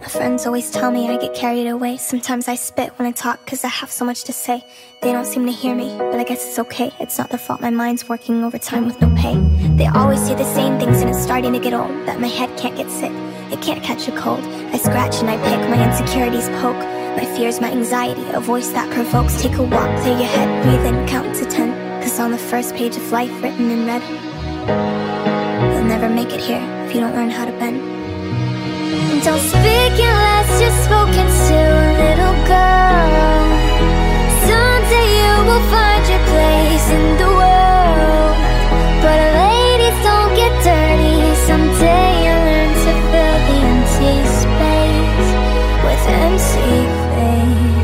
Friends always tell me I get carried away. Sometimes I spit when I talk cause I have so much to say. They don't seem to hear me, but I guess it's okay. It's not their fault, my mind's working overtime with no pay. They always say the same things and it's starting to get old. That my head can't get sick, it can't catch a cold. I scratch and I pick, my insecurities poke. My fears, my anxiety, a voice that provokes. Take a walk, clear your head, breathe in, count to 10. Cause on the first page of life written in red, you'll never make it here if you don't learn how to bend. Don't speak unless you're spoken to, little girl. Someday you will find your place in the world. But ladies don't get dirty. Someday you'll learn to fill the empty space with empty faith.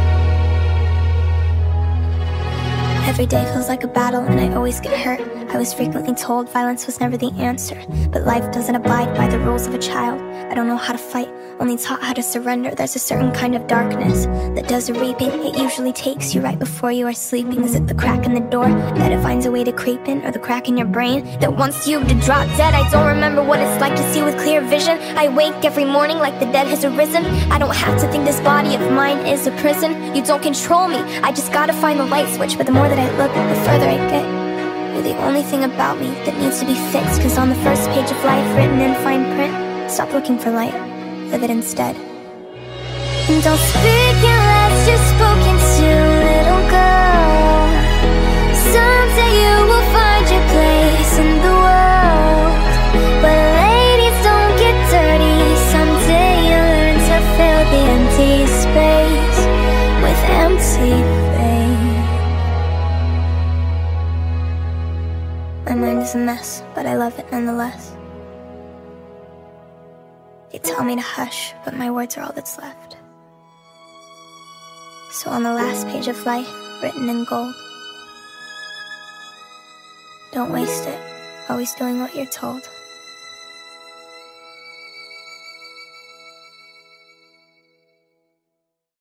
Every day feels like a battle and I always get hurt. I was frequently told violence was never the answer, but life doesn't abide by the rules of a child. I don't know how to fight, only taught how to surrender. There's a certain kind of darkness that does a reaping. It usually takes you right before you are sleeping. Is it the crack in the door that it finds a way to creep in, or the crack in your brain that wants you to drop dead? I don't remember what it's like to see with clear vision. I wake every morning like the dead has arisen. I don't have to think this body of mine is a prison. You don't control me, I just gotta find the light switch. But the more that I look, the further I get. You're the only thing about me that needs to be fixed. Cause on the first page of life written in fine print, stop looking for light, live it instead. And don't speak unless you're spoken to, little girl. Someday you will find your place in the world. But ladies don't get dirty. Someday you'll learn to fill the empty space with empty faith. My mind is a mess, but I love it nonetheless. They tell me to hush, but my words are all that's left. So on the last page of life, written in gold, don't waste it, always doing what you're told.